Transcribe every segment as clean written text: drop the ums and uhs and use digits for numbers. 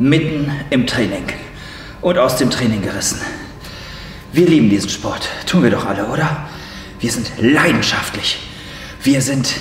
mitten im Training und aus dem Training gerissen. Wir lieben diesen Sport, tun wir doch alle, oder? Wir sind leidenschaftlich. Wir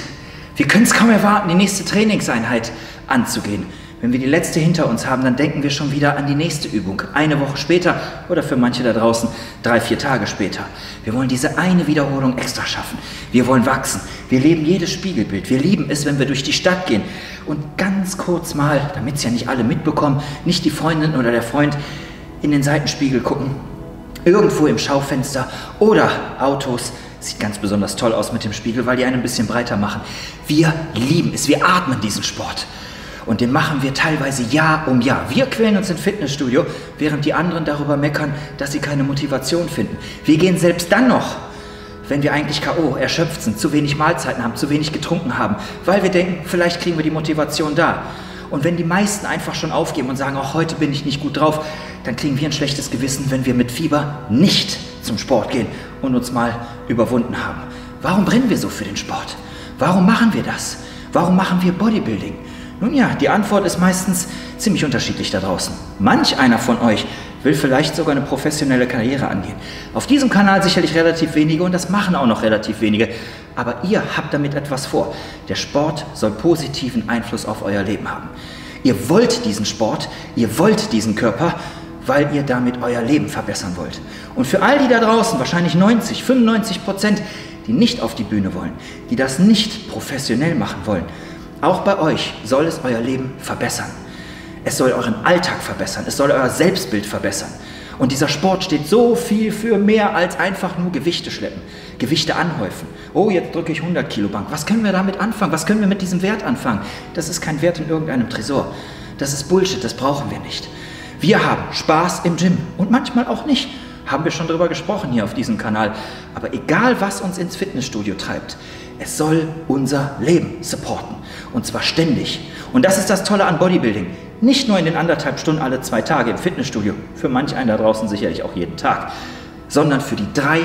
können es kaum erwarten, die nächste Trainingseinheit anzugehen. Wenn wir die letzte hinter uns haben, dann denken wir schon wieder an die nächste Übung. Eine Woche später oder für manche da draußen 3-4 Tage später. Wir wollen diese eine Wiederholung extra schaffen. Wir wollen wachsen. Wir leben jedes Spiegelbild. Wir lieben es, wenn wir durch die Stadt gehen und ganz kurz mal, damit es ja nicht alle mitbekommen, nicht die Freundin oder der Freund in den Seitenspiegel gucken. Irgendwo im Schaufenster oder Autos. Sieht ganz besonders toll aus mit dem Spiegel, weil die einen ein bisschen breiter machen. Wir lieben es. Wir atmen diesen Sport. Und den machen wir teilweise Jahr um Jahr. Wir quälen uns im Fitnessstudio, während die anderen darüber meckern, dass sie keine Motivation finden. Wir gehen selbst dann noch, wenn wir eigentlich K.O., erschöpft sind, zu wenig Mahlzeiten haben, zu wenig getrunken haben, weil wir denken, vielleicht kriegen wir die Motivation da. Und wenn die meisten einfach schon aufgeben und sagen, auch heute bin ich nicht gut drauf, dann kriegen wir ein schlechtes Gewissen, wenn wir mit Fieber nicht zum Sport gehen und uns mal überwunden haben. Warum brennen wir so für den Sport? Warum machen wir das? Warum machen wir Bodybuilding? Nun ja, die Antwort ist meistens ziemlich unterschiedlich da draußen. Manch einer von euch will vielleicht sogar eine professionelle Karriere angehen. Auf diesem Kanal sicherlich relativ wenige und das machen auch noch relativ wenige. Aber ihr habt damit etwas vor. Der Sport soll positiven Einfluss auf euer Leben haben. Ihr wollt diesen Sport, ihr wollt diesen Körper, weil ihr damit euer Leben verbessern wollt. Und für all die da draußen, wahrscheinlich 95%, die nicht auf die Bühne wollen, die das nicht professionell machen wollen, auch bei euch soll es euer Leben verbessern. Es soll euren Alltag verbessern, es soll euer Selbstbild verbessern. Und dieser Sport steht so viel für mehr als einfach nur Gewichte schleppen, Gewichte anhäufen. Oh, jetzt drücke ich 100 Kilo Bank. Was können wir damit anfangen? Was können wir mit diesem Wert anfangen? Das ist kein Wert in irgendeinem Tresor. Das ist Bullshit, das brauchen wir nicht. Wir haben Spaß im Gym und manchmal auch nicht. Haben wir schon drüber gesprochen hier auf diesem Kanal. Aber egal, was uns ins Fitnessstudio treibt, es soll unser Leben supporten. Und zwar ständig. Und das ist das Tolle an Bodybuilding. Nicht nur in den 1,5 Stunden alle 2 Tage im Fitnessstudio, für manch einen da draußen sicherlich auch jeden Tag, sondern für die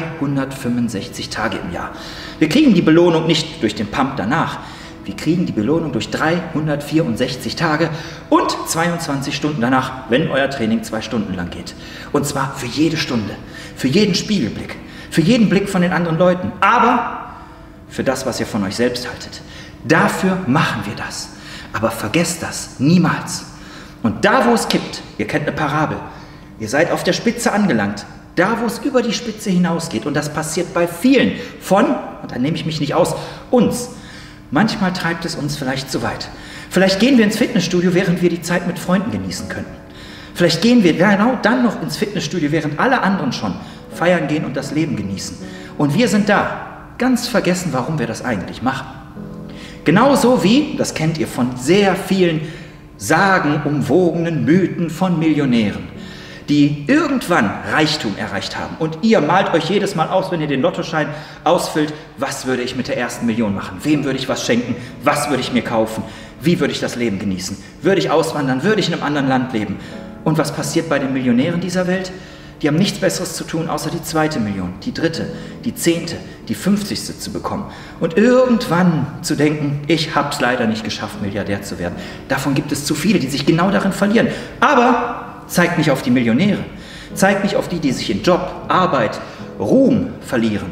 365 Tage im Jahr. Wir kriegen die Belohnung nicht durch den Pump danach. Wir kriegen die Belohnung durch 364 Tage und 22 Stunden danach, wenn euer Training 2 Stunden lang geht. Und zwar für jede Stunde, für jeden Spiegelblick, für jeden Blick von den anderen Leuten, aber für das, was ihr von euch selbst haltet. Dafür machen wir das. Aber vergesst das niemals. Und da, wo es kippt, ihr kennt eine Parabel, ihr seid auf der Spitze angelangt, da, wo es über die Spitze hinausgeht, und das passiert bei vielen von, und da nehme ich mich nicht aus, uns. Manchmal treibt es uns vielleicht zu weit. Vielleicht gehen wir ins Fitnessstudio, während wir die Zeit mit Freunden genießen könnten. Vielleicht gehen wir genau dann noch ins Fitnessstudio, während alle anderen schon feiern gehen und das Leben genießen. Und wir sind da, ganz vergessen, warum wir das eigentlich machen. Genauso wie, das kennt ihr von sehr vielen sagenumwogenen Mythen von Millionären, die irgendwann Reichtum erreicht haben. Und ihr malt euch jedes Mal aus, wenn ihr den Lottoschein ausfüllt, was würde ich mit der ersten Million machen? Wem würde ich was schenken? Was würde ich mir kaufen? Wie würde ich das Leben genießen? Würde ich auswandern? Würde ich in einem anderen Land leben? Und was passiert bei den Millionären dieser Welt? Die haben nichts Besseres zu tun, außer die 2. Million, die 3., die 10., die 50. zu bekommen. Und irgendwann zu denken, ich habe es leider nicht geschafft, Milliardär zu werden. Davon gibt es zu viele, die sich genau darin verlieren. Aber zeigt nicht auf die Millionäre. Zeigt nicht auf die, die sich in Job, Arbeit, Ruhm verlieren.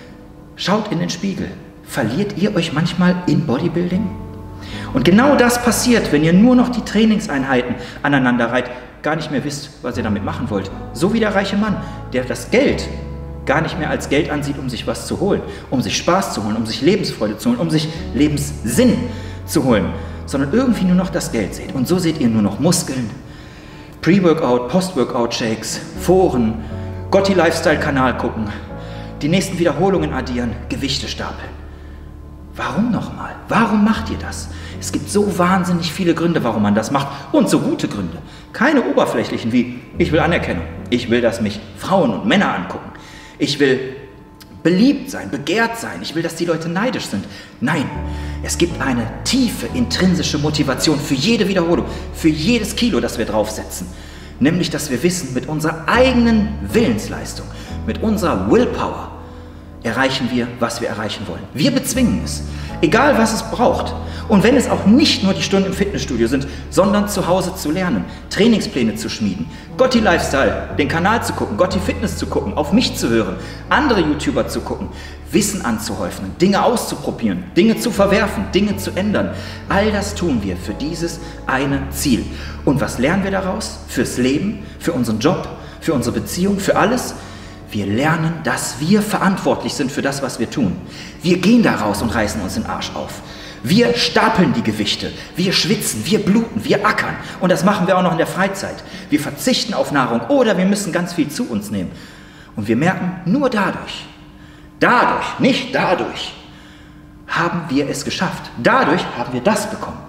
Schaut in den Spiegel. Verliert ihr euch manchmal in Bodybuilding? Und genau das passiert, wenn ihr nur noch die Trainingseinheiten aneinander reiht, gar nicht mehr wisst, was ihr damit machen wollt. So wie der reiche Mann, der das Geld gar nicht mehr als Geld ansieht, um sich was zu holen, um sich Spaß zu holen, um sich Lebensfreude zu holen, um sich Lebenssinn zu holen, sondern irgendwie nur noch das Geld seht. Und so seht ihr nur noch Muskeln, Pre-Workout, Post-Workout-Shakes, Foren, Gotti-Lifestyle-Kanal gucken, die nächsten Wiederholungen addieren, Gewichte stapeln. Warum nochmal? Warum macht ihr das? Es gibt so wahnsinnig viele Gründe, warum man das macht, und so gute Gründe. Keine oberflächlichen wie, ich will Anerkennung, ich will, dass mich Frauen und Männer angucken, ich will beliebt sein, begehrt sein, ich will, dass die Leute neidisch sind. Nein, es gibt eine tiefe, intrinsische Motivation für jede Wiederholung, für jedes Kilo, das wir draufsetzen. Nämlich, dass wir wissen, mit unserer eigenen Willensleistung, mit unserer Willpower erreichen wir, was wir erreichen wollen. Wir bezwingen es, egal was es braucht. Und wenn es auch nicht nur die Stunden im Fitnessstudio sind, sondern zu Hause zu lernen, Trainingspläne zu schmieden, Gotti Lifestyle, den Kanal zu gucken, Gotti Fitness zu gucken, auf mich zu hören, andere YouTuber zu gucken, Wissen anzuhäufen, Dinge auszuprobieren, Dinge zu verwerfen, Dinge zu ändern. All das tun wir für dieses eine Ziel. Und was lernen wir daraus? Fürs Leben, für unseren Job, für unsere Beziehung, für alles? Wir lernen, dass wir verantwortlich sind für das, was wir tun. Wir gehen da raus und reißen uns den Arsch auf. Wir stapeln die Gewichte, wir schwitzen, wir bluten, wir ackern. Und das machen wir auch noch in der Freizeit. Wir verzichten auf Nahrung oder wir müssen ganz viel zu uns nehmen. Und wir merken, nur dadurch, nicht dadurch, haben wir es geschafft. Dadurch haben wir das bekommen.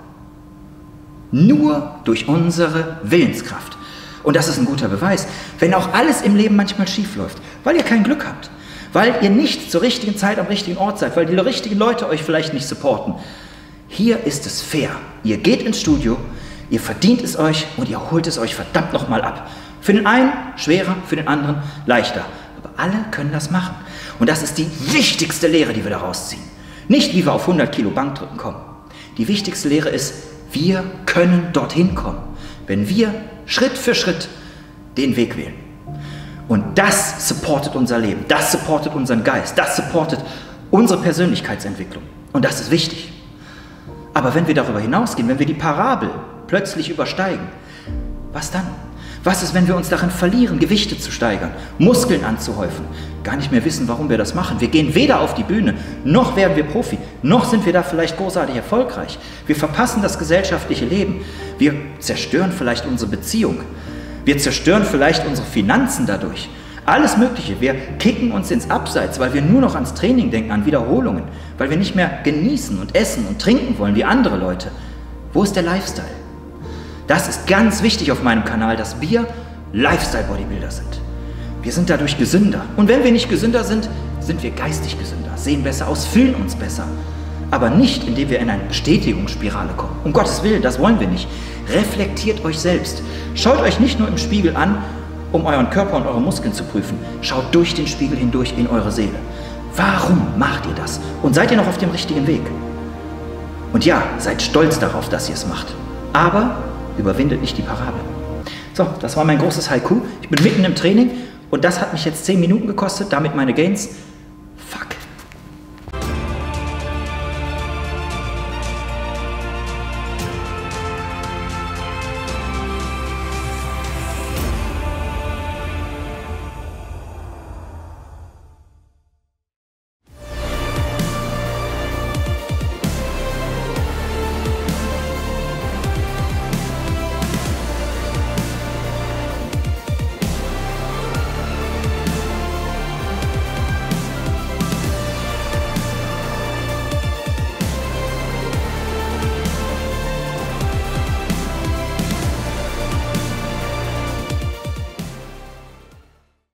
Nur durch unsere Willenskraft. Und das ist ein guter Beweis, wenn auch alles im Leben manchmal schief läuft, weil ihr kein Glück habt, weil ihr nicht zur richtigen Zeit am richtigen Ort seid, weil die richtigen Leute euch vielleicht nicht supporten. Hier ist es fair. Ihr geht ins Studio, ihr verdient es euch und ihr holt es euch verdammt nochmal ab. Für den einen schwerer, für den anderen leichter. Aber alle können das machen. Und das ist die wichtigste Lehre, die wir daraus ziehen. Nicht, wie wir auf 100 Kilo Bankdrücken kommen. Die wichtigste Lehre ist, wir können dorthin kommen, wenn wir Schritt für Schritt den Weg wählen. Und das supportet unser Leben, das supportet unseren Geist, das supportet unsere Persönlichkeitsentwicklung. Und das ist wichtig. Aber wenn wir darüber hinausgehen, wenn wir die Parabel plötzlich übersteigen, was dann? Was ist, wenn wir uns darin verlieren, Gewichte zu steigern, Muskeln anzuhäufen, gar nicht mehr wissen, warum wir das machen? Wir gehen weder auf die Bühne, noch werden wir Profi, noch sind wir da vielleicht großartig erfolgreich. Wir verpassen das gesellschaftliche Leben. Wir zerstören vielleicht unsere Beziehung. Wir zerstören vielleicht unsere Finanzen dadurch. Alles Mögliche. Wir kicken uns ins Abseits, weil wir nur noch ans Training denken, an Wiederholungen, weil wir nicht mehr genießen und essen und trinken wollen wie andere Leute. Wo ist der Lifestyle? Das ist ganz wichtig auf meinem Kanal, dass wir Lifestyle-Bodybuilder sind. Wir sind dadurch gesünder. Und wenn wir nicht gesünder sind, sind wir geistig gesünder, sehen besser aus, fühlen uns besser. Aber nicht, indem wir in eine Bestätigungsspirale kommen. Um Gottes Willen, das wollen wir nicht. Reflektiert euch selbst. Schaut euch nicht nur im Spiegel an, um euren Körper und eure Muskeln zu prüfen. Schaut durch den Spiegel hindurch in eure Seele. Warum macht ihr das? Und seid ihr noch auf dem richtigen Weg? Und ja, seid stolz darauf, dass ihr es macht. Aber überwindet nicht die Parabel. So, das war mein großes Haiku. Ich bin mitten im Training und das hat mich jetzt 10 Minuten gekostet, damit meine Gains